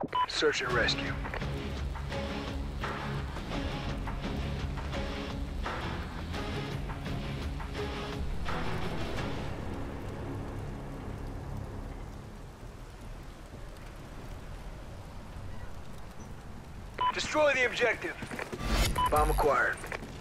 Search and rescue. Destroy the objective. Bomb acquired.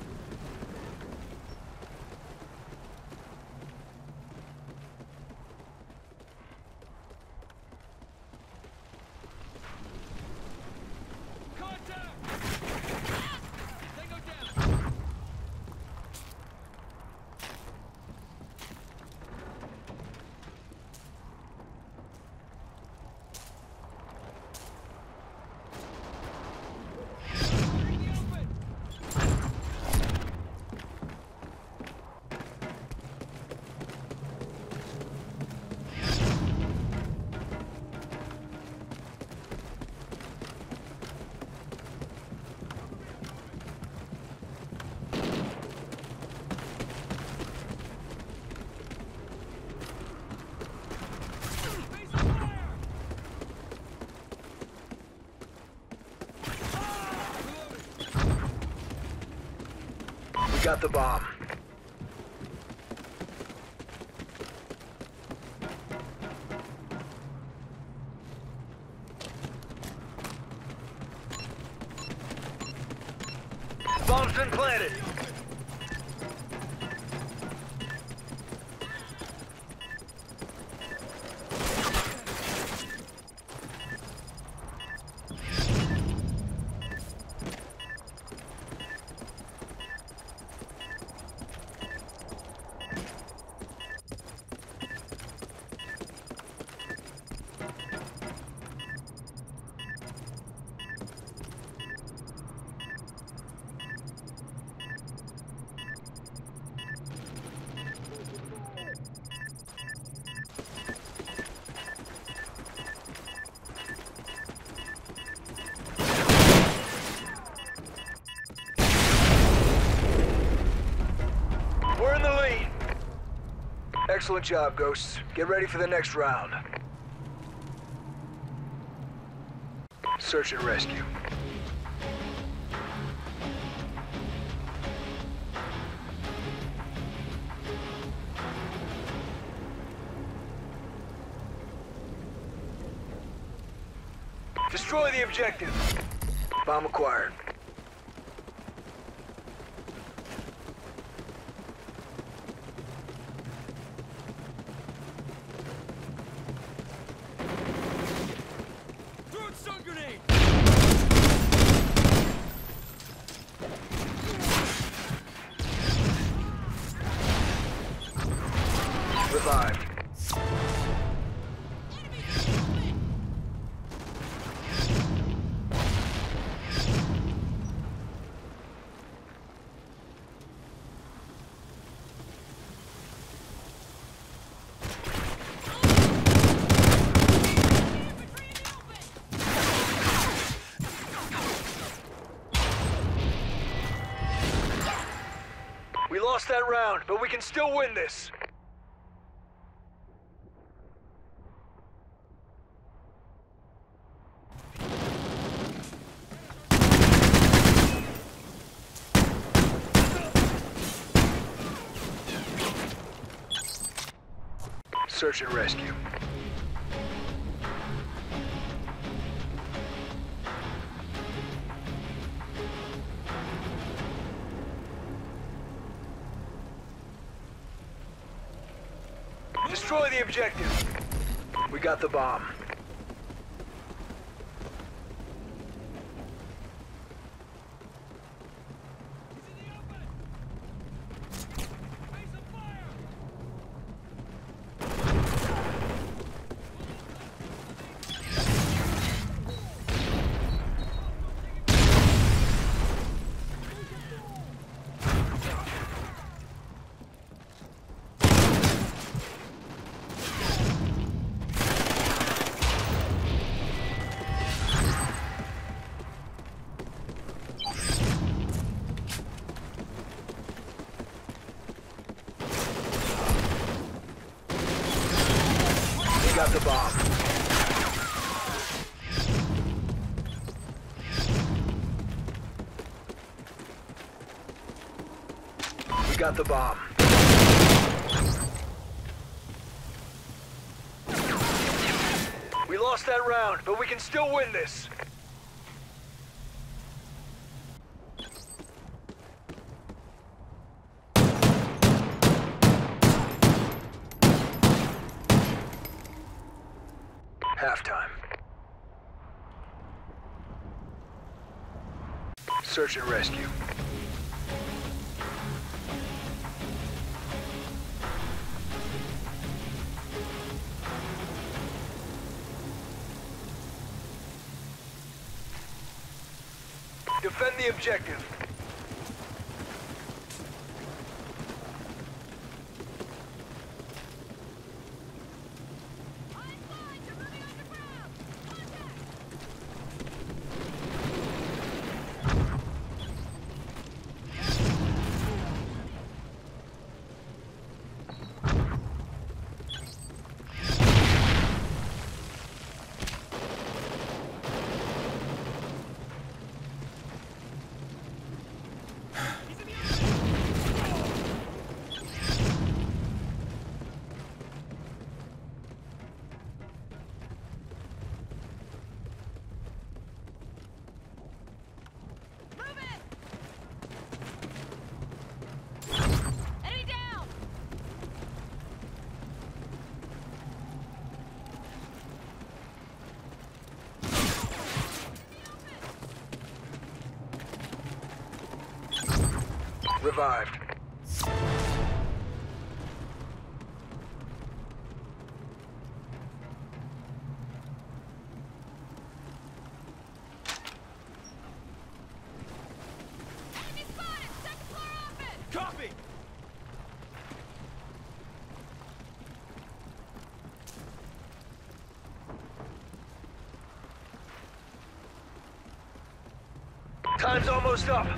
We got the bomb. Bomb's been planted. We're in the lead. Excellent job, Ghosts. Get ready for the next round. Search and rescue. Destroy the objective. Bomb acquired. Stun grenade! Revived. We lost that round, but we can still win this. Search and rescue. Destroy the objective. We got the bomb. got the bomb. We lost that round, but we can still win this. Halftime. Search and rescue. Defend the objective. Revived. Enemy spotted! Second floor open! Copy! Time's almost up.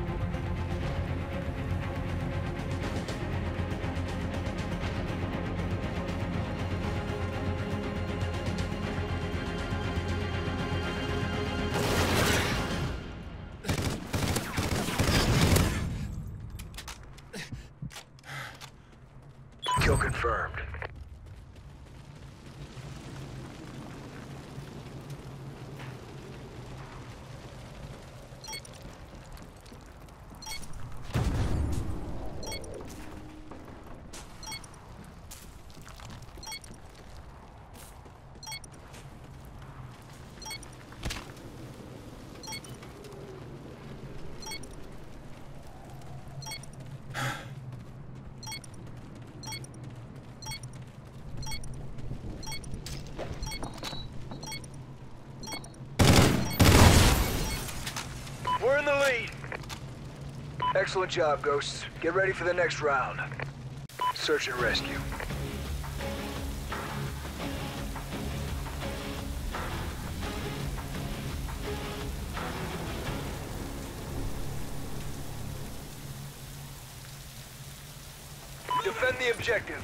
Kill confirmed. We're in the lead. Excellent job, Ghosts. Get ready for the next round. Search and rescue. Defend the objective.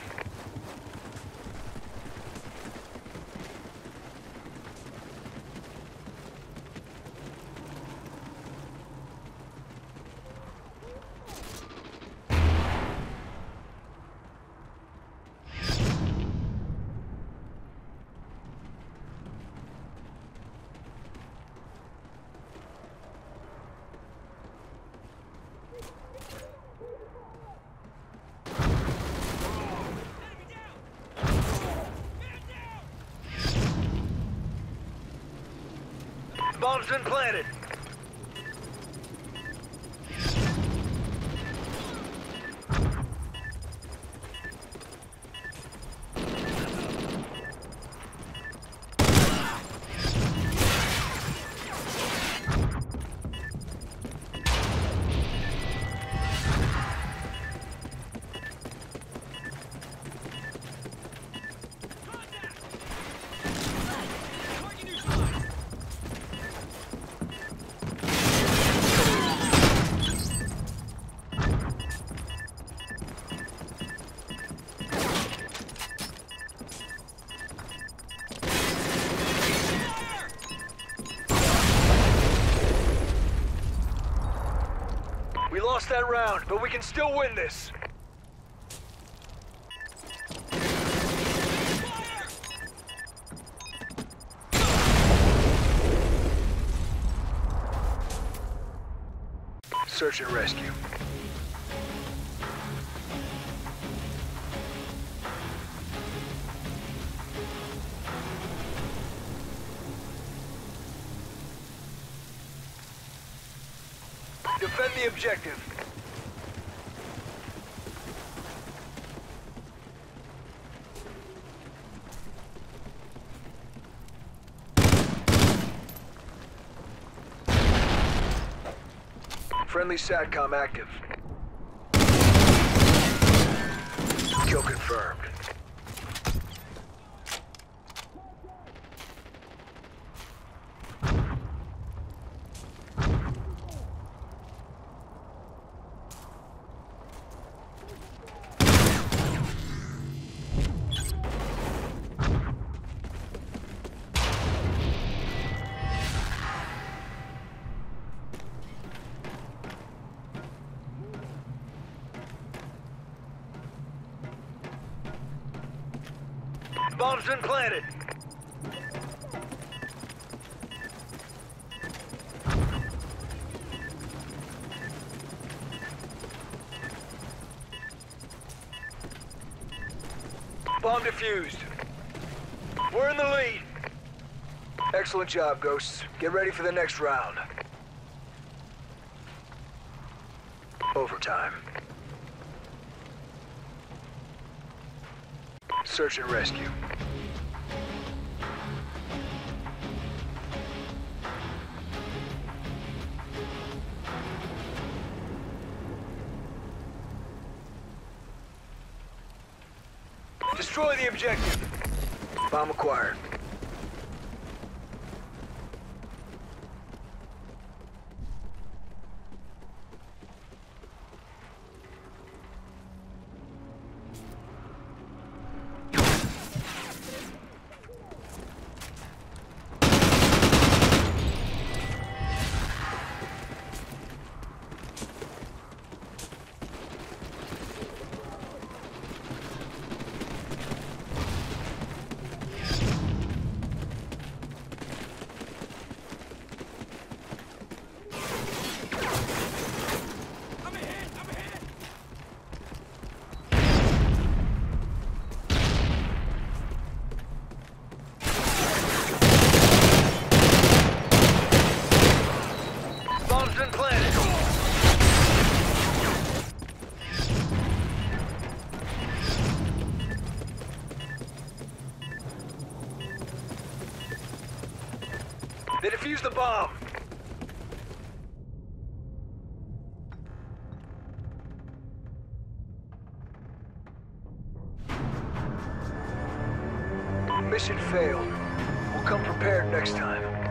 Bomb's been planted. lost that round, but we can still win this. Search and rescue. Defend the objective. Friendly SATCOM active. Kill confirmed. Bomb's been planted. Bomb defused. We're in the lead. Excellent job, Ghosts. Get ready for the next round. Overtime. Search and rescue. Destroy the objective. Bomb acquired. They defused the bomb. Mission failed. We'll come prepared next time.